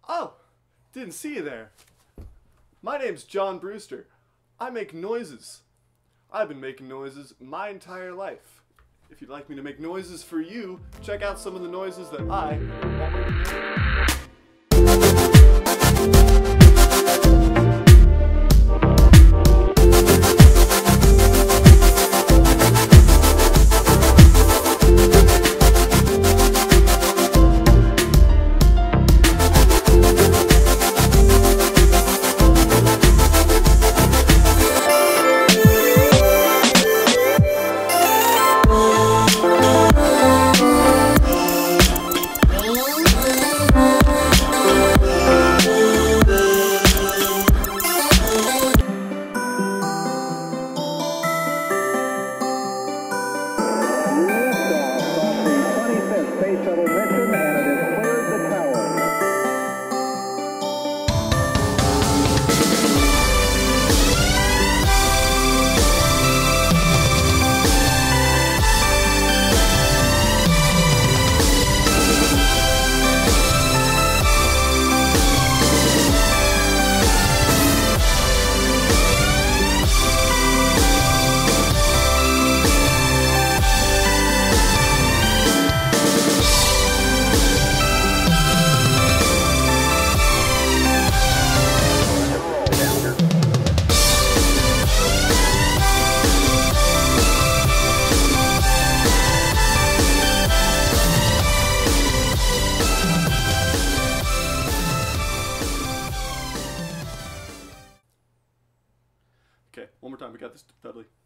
Oh, didn't see you there. My name's John Brewster. I make noises. I've been making noises my entire life. If you'd like me to make noises for you, check out some of the noises that I already make. Space shuttle mission, and it has cleared the tower. Okay, one more time. We got this, Dudley.